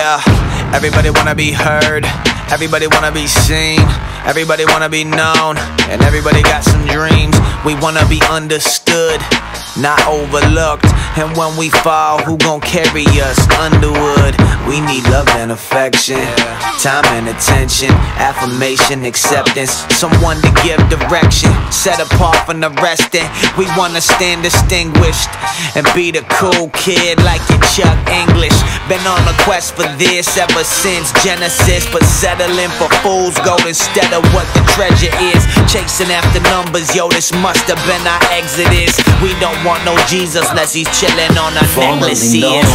Yeah, everybody wanna be heard, everybody wanna be seen, everybody wanna be known, and everybody got some dreams. We wanna be understood, not overlooked. And when we fall, who gon' carry us? Underwood. We need love and affection, time and attention, affirmation, acceptance, someone to give direction, set apart from the rest. And we wanna stand distinguished and be the cool kid like your Chuck English. Been on a quest for this ever since Genesis, but settling for fool's gold instead of what the treasure is. Chasing after numbers, yo, this must have been our exodus. We don't want no Jesus unless he's chilling on our necklaces.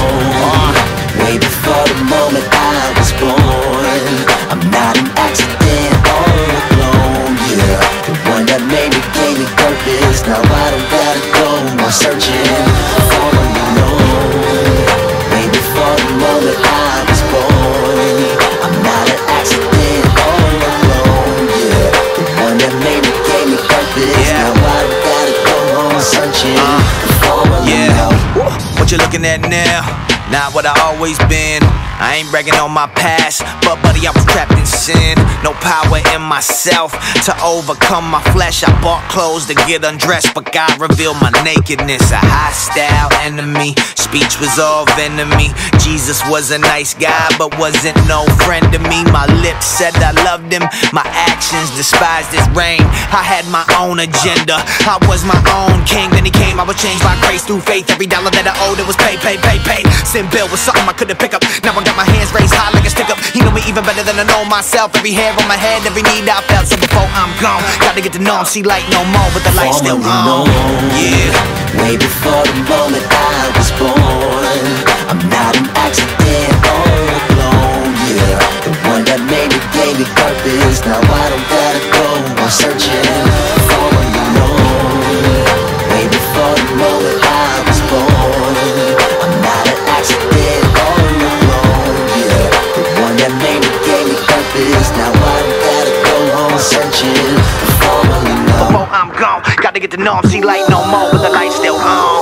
Way before the moment I was born, I'm not an accident all alone, yeah. The one that made me, gave me purpose. Now I don't gotta go on searching for a known. Way before the moment I was born, I'm not an accident all alone, yeah. The one that made me, gave me purpose. Now I don't gotta go on searching for a known. What you looking at now? Not what I always been. I ain't bragging on my past, but buddy, I was trapped in sin. No power in myself to overcome my flesh. I bought clothes to get undressed, but God revealed my nakedness. A hostile enemy, speech was all enemy. Jesus was a nice guy, but wasn't no friend to me. My lips said I loved him, my actions despised his reign. I had my own agenda, I was my own king. Then he came, I was changed by grace through faith. Every dollar that I owed, it was paid. Sin bill was something I couldn't pick up. Now I got my hands raised high like a stick up. He know me even better than I know myself. Every hair on my head, every need I felt. So before I'm gone, gotta get to know him. See light no more, but the light's still on. Yeah. Way before the moment I was born, I'm not an accident all alone, yeah. The one that made me, gave me purpose. Now I don't gotta go on searching for a known. Way before the moment I was born, I'm not an accident all alone, yeah. The one that made me, gave me purpose. Now I don't gotta go on searching for a known. Before I'm gone, gotta get to know him. See light no more, but the light's still on.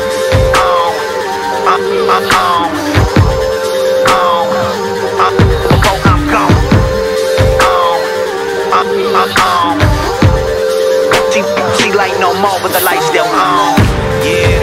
Before I'm gone, see light no more, but the light's still on. Yeah.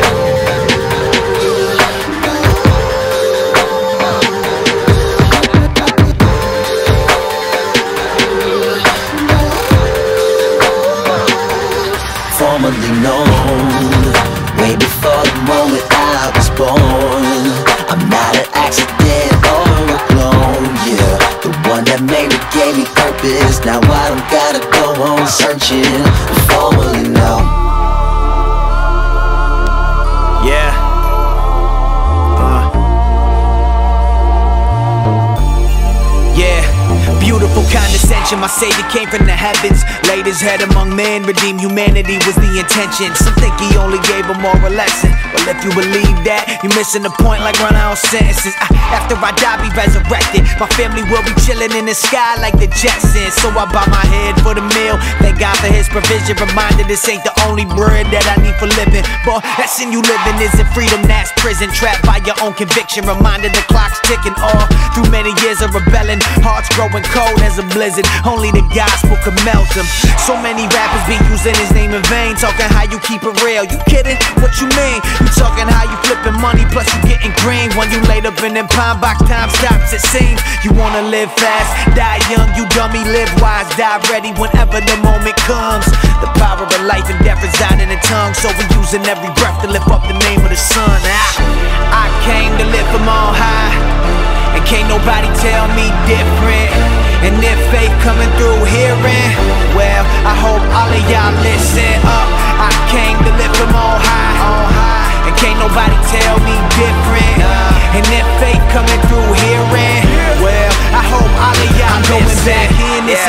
Formerly known, way before the moment I was born. I'm not an accident all alone, yeah. The one that made me, gave me purpose. Now I don't gotta go on searching. Formerly known. Yeah. Yeah. Beautiful condescension, my savior came from the heavens. Laid his head among men, redeem humanity was the intention. Some think he only gave a moral lesson. Well, if you believe that, you're missing the point like run out sentences. After I die, be resurrected. My family will be chilling in the sky like the Jetsons. So I bow my head for the meal, thank God for his provision. Reminded this ain't the only bread that I need for living. Boy, that sin you living isn't freedom, that's prison. Trapped by your own conviction, reminded the clock's ticking all through many years of rebelling. Hearts growing cold as a blizzard, only the gospel can melt them. So many rappers be using his name in vain, talking how you keep it real. You kidding? What you mean? You talking how you flipping money plus you getting green. When you laid up in them pine box, time stops it seems. You wanna live fast, die young, you dummy. Live wise, die ready whenever the moment comes. The power of life and death reside in the tongue, so we using every breath to lift up the name of the sun. I came to live from on high, and can't nobody tell me different. And if faith coming through hearing, well, I hope all of y'all listen up. I came to live from on high, and can't nobody tell me different. And if faith coming through hearing, well, I hope all of y'all listen. I'm going back in this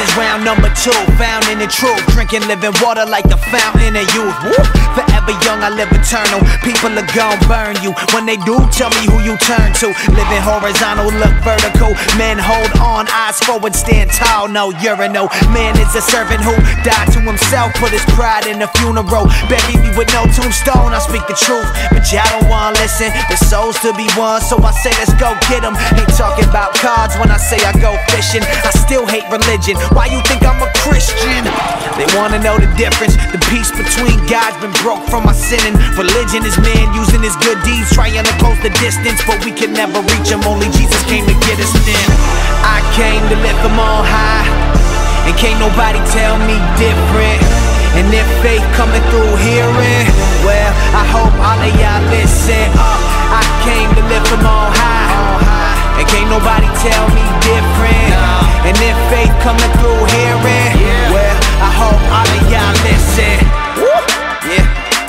is round number 2, found in the truth, drinking living water like the fountain of youth. Woo! Forever young, I live eternal. People are gon' burn you. When they do, tell me who you turn to. Living horizontal, look vertical. Men hold on, eyes forward, stand tall, no urinal. Man is a servant who died to himself, put his pride in the funeral. Bury me with no tombstone, I speak the truth, but y'all don't wanna listen. The souls to be won, so I say let's go get them. Ain't talking about cards when I say I go fishing. I still hate religion, why you think I'm a Christian? They wanna know the difference. The peace between God's been broke from my sinning. Religion is man using his good deeds, trying to close the distance, but we can never reach him. Only Jesus came to get us in. I came to lift him on high, and can't nobody tell me different. And if faith coming through hearing, well, I hope all of y'all listen. I came to lift him on high, and can't nobody tell me different. And if faith coming through hearing, well, I hope all of y'all listen. Yeah.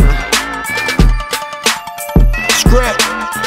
Script.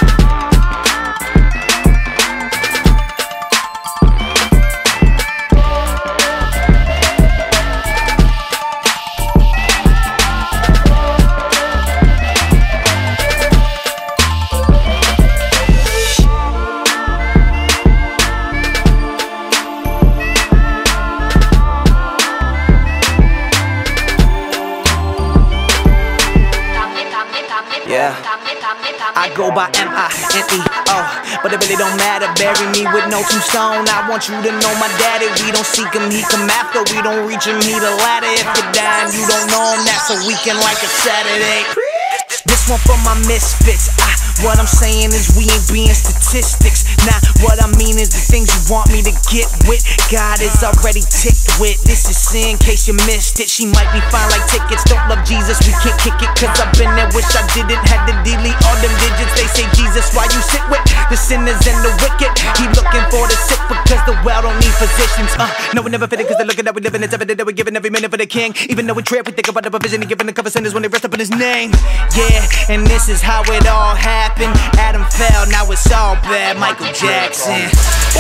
Yeah, I go by M-I-N-E-O, but it really don't matter, bury me with no tombstone. I want you to know my daddy, we don't seek him, he come after. We don't reach him, he the ladder. If you're dying, you don't know him, that's a weekend like a Saturday. This one for my misfits. What I'm saying is we ain't being statistics. Nah, what I mean is the things you want me to get with, God is already ticked with. This is sin, in case you missed it. She might be fine like tickets. Don't love Jesus, we can't kick it, cause I've been there, wish I didn't. Had to delete all them digits. They say Jesus, why you sit with the sinners and the wicked? He looking for the sick because the well don't need physicians. No, we never fit it cause they're looking that we living. It's evident that we're giving every minute for the king. Even though we trip, we think about the provision and giving a couple sinners when they rest up in his name. Yeah, and this is how it all happened. Adam fell, now it's all bad. Michael Jackson.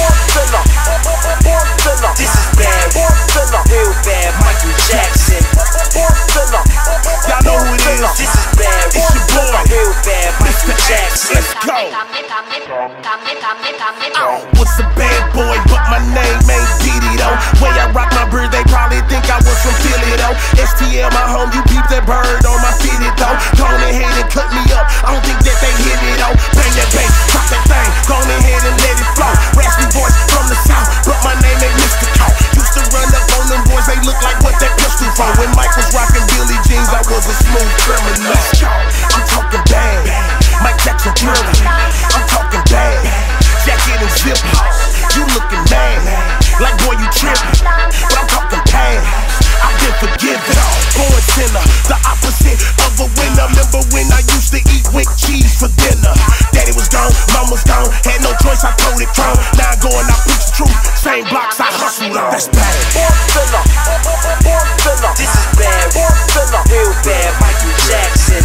This is bad. Real bad. Michael Jackson. Y'all know who it is. This is bad. It's your boy. Real bad. Michael Jackson. Let's go. I was a bad boy, but my name ain't Diddy though. Way I rock my bird, they probably think I was from Philly though. STL, my home, you peep that bird on my fitted though. Go on ahead and cut me up. I don't think that they hit it though. Bang that bass, drop that thing. Go on ahead and let it flow. Raspy voice from the south, but my name ain't Mr. Cow. Used to run up on them boys, they look like what that pistol for. When Mike was rocking Billie Jeans, I was a smooth criminal. I'm talking bad, Mike Jackson thriller. I'm talking bad, jacket and zip house. You looking mad, like boy you tripping, but I'm talking past. I've been forgiven. Born sinner, the opposite of a winner. Remember when I used to eat with cheese for dinner? Daddy was gone, mom was gone, had no choice, I told it wrong. Now I go and I preach the truth. Same blocks I hustled on. That's bad. This is bad. Real bad. Michael Jackson.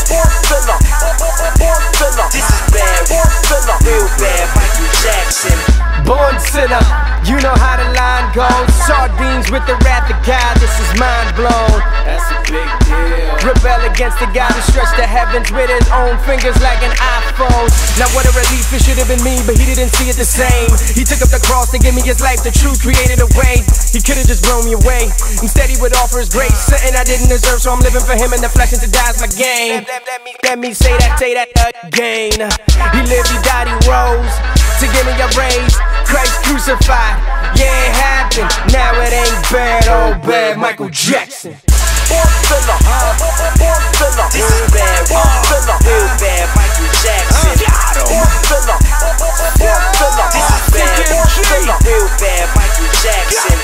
This is bad. Real bad. Michael Jackson. Born sinner, you know how the line goes. Sardines with the wrath of God, this is mind blown. That's a big deal. Rebel against the God who stretched the heavens with his own fingers like an iPhone. Now what a relief, it should have been me, but he didn't see it the same. He took up the cross to give me his life, the truth created a way. He could've just blown me away. Instead he would offer his grace, something I didn't deserve, so I'm living for him in the flesh and to die's my game. Let me say that again. He lived, he died, he rose to give me a raise. Christ crucified, yeah it happened. Now it ain't bad, oh bad. Michael Jackson. This is bad. Real bad. Michael Jackson. This is bad. Real bad. Michael Jackson.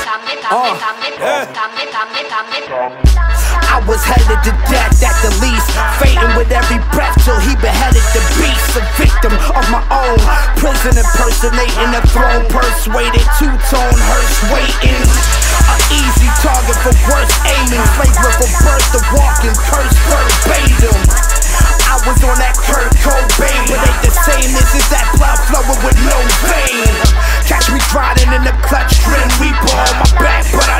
I was headed to death at the least, fading with every breath till he beheaded the beast. A victim of my own prison, impersonating a throne, persuaded two-tone hearse waiting. An easy target for worse aiming, flavor for birth, the walking curse verbatim. I was on that Kurt Cobain, but ain't the same. This is that blood flowing with no vein. Catch me grinding in the clutch, trim reaper on my back, but I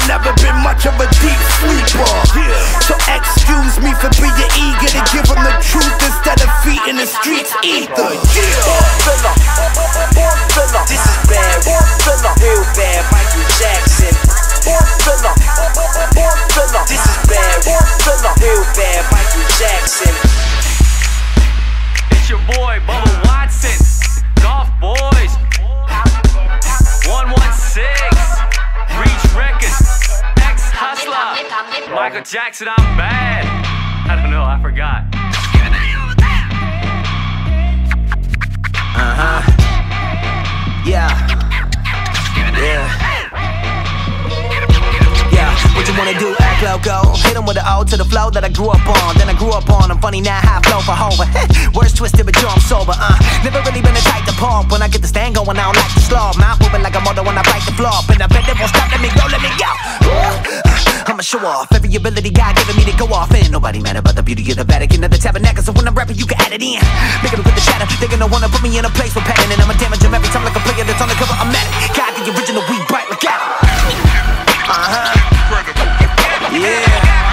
Michael Jackson, I'm bad. I don't know, I forgot. Yeah. What you wanna do? Act loco. Hit 'em with the O to the flow that I grew up on. Then I grew up on. I'm funny now, how I flow for Hova. Words twisted, but yo, I'm sober. Never really been a type to pump. When I get the stand going, I don't like to slow. Mouth moving like a motor when I bite the floor. And I bet they won't stop. Let me go, let me go. I'ma show off every ability God giving me to go off in. Nobody mad about the beauty of the Vatican or the tabernacle. So when I'm rapping, you can add it in. Make them put the shadow. They're gonna wanna put me in a place with pattern. And I'ma damage them every time like a player that's on the cover. I'm at it. God, the original, we bright. Look at it. Yeah.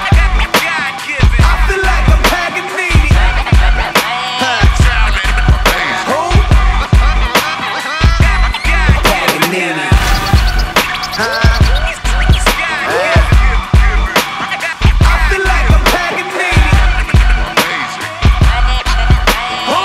I feel like I'm Paganini. Who? Paganini. I feel like I'm Paganini. Who?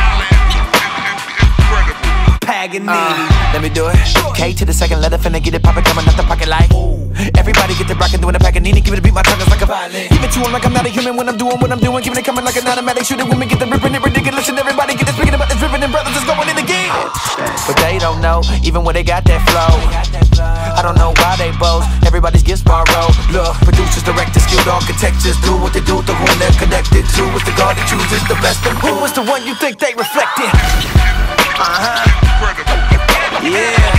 Paganini. Let me do it. K to the second letter, finna get it poppin', coming out the pocket like everybody get the rockin', doing the Paganini. Give it a beat, my tongue is like a violin. Give it to him like I'm not a human when I'm doing what I'm doing. Giving it coming like an automatic shooting. Women get the ripping, it ridiculous, and everybody get it speaking about this ripping, and brothers is going in again. But they don't know, even when they got that flow. I don't know why they boast. Everybody's gets borrowed. Look, producers, directors, skilled architects just do what they do. The one they're connected to is the God that chooses the best of who is the one you think they reflected. Yeah.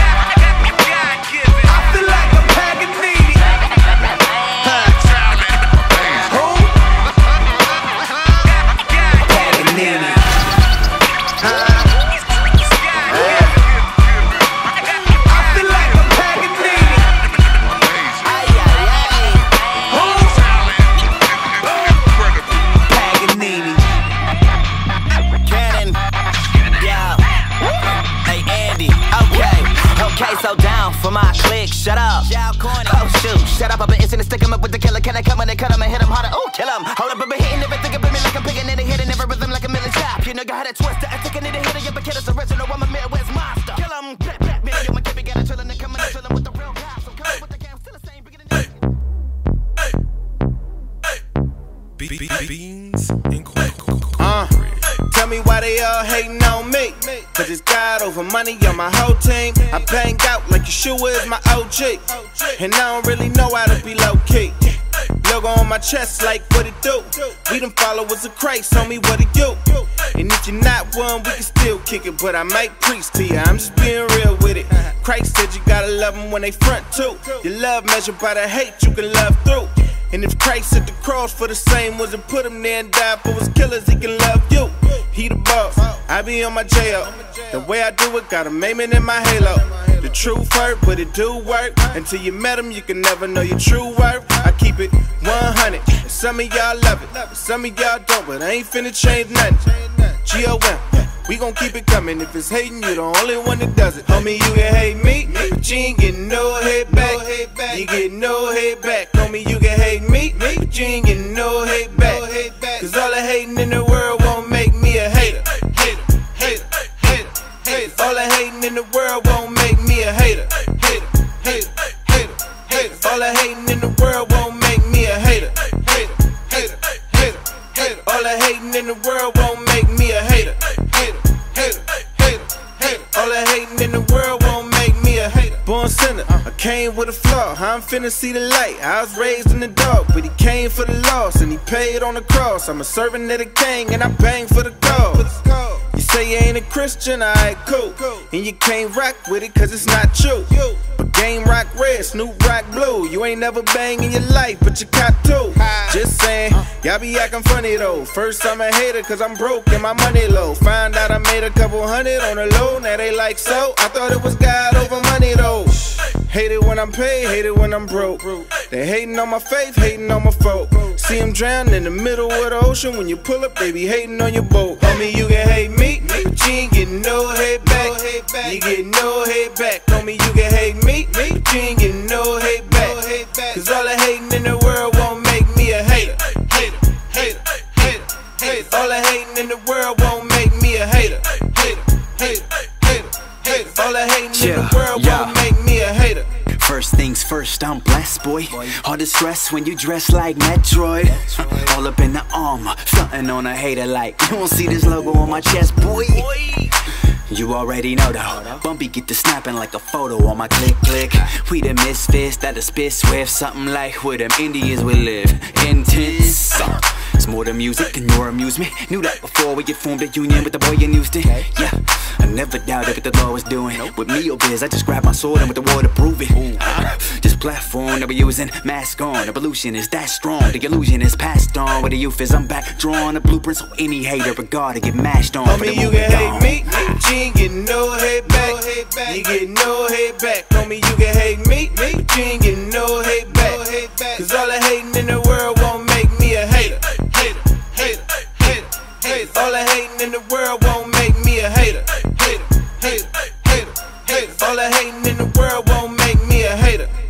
So down for my clique, shut up. Oh shoot, shut up, I've been instant to stick him up with the killer. Can I come in and cut him and hit him harder? Oh, kill him. Hold up, I've been hitting everything up in me like I'm picking it and hitting every rhythm like a million chop. You know, got that twist, I take a nigga hit it, yeah, but kid is original, I'm a Midwest monster. Kill him, black, black, man, yo, my kid be got it chillin' and coming and chillin' with the real cops. I'm coming with the cam, still the same, bigger than Beans and tell me why they all hating on me. Cause it's God over money on my whole team. I bang out like Yeshua is my OG. And I don't really know how to be low key. Logo on my chest like what it do. We them followers of Christ, homie, what it you? And if you're not one, we can still kick it. But I might preach to you, I'm just being real with it. Christ said you gotta love them when they front too. Your love measured by the hate you can love through. And if Christ at the cross for the same ones and put him there and died for his killers, he can love you. He the boss, I be on my J.O. The way I do it, got a maiming in my halo. The truth hurt, but it do work. Until you met him, you can never know your true worth. I keep it 100, and some of y'all love it, some of y'all don't, but I ain't finna change nothing. G.O.M. We gon' keep it coming. If it's hating, you the only one that does it. Homie, you can hate me, but you ain't getting no hate back. You get no hate back. Homie, you can hate me, but you ain't getting no hate back. Cause all the hating in the world won't make me a hater. All the hating in the world won't make me a hater. All the hating in the world won't make me a hater. All the hating in the world won't make me a hater. All the hating in the world won't make me a hater. Born sinner, I came with a flaw. I'm finna see the light. I was raised in the dark, but he came for the loss and he paid on the cross. I'm a servant of the king and I bang for the cause. You say you ain't a Christian, alright, cool. And you can't rock with it cause it's not you. But Game Rock red, Snoop Rock blue. You ain't never bang in your life, but you caught two. Just saying, y'all be acting funny though. First I'm a hater cause I'm broke and my money low. Found out I made a couple hundred on the low, now they like so. I thought it was God over money though. Hate it when I'm paid, hate it when I'm broke. They hating on my faith, hating on my folk. See them drown in the middle of the ocean. When you pull up, they be hating on your boat. Homie, you can hate me, but you ain't getting no hate back. You get no hate back. Homie, you can hate me, but you ain't getting no hate back. Cause all the hating in the world won't make me a hater. All the hating in the world won't make me a hater. All the hating in the world won't make me a hater. First things Things first, I'm blessed, boy. Hard to stress when you dress like Metroid. All up in the armor, stunting on a hater like you won't see this logo on my chest, boy. You already know though, Bumpy get to snapping like a photo on my click. We the misfits that a spit swift, something like where them Indians would live. Intense. It's more than music and your amusement. Knew that before we get formed a union with the boy in Houston. Yeah, I never doubted what the law was doing. With me or biz, I just grabbed my sword and with the war to prove it. This platform that we using, mask on. Evolution is that strong, the illusion is passed on. Where the youth is, I'm back drawing the blueprint so any hater regard to get mashed on. Homie, you can hate me, but you ain't getting no hate back. You get no hate back. Homie, you can hate me, but you ain't getting no hate back. Cause all the hating in the world won't make me a hater. All the hating in the world won't make me a hater. All the hating in the world won't make me a hater.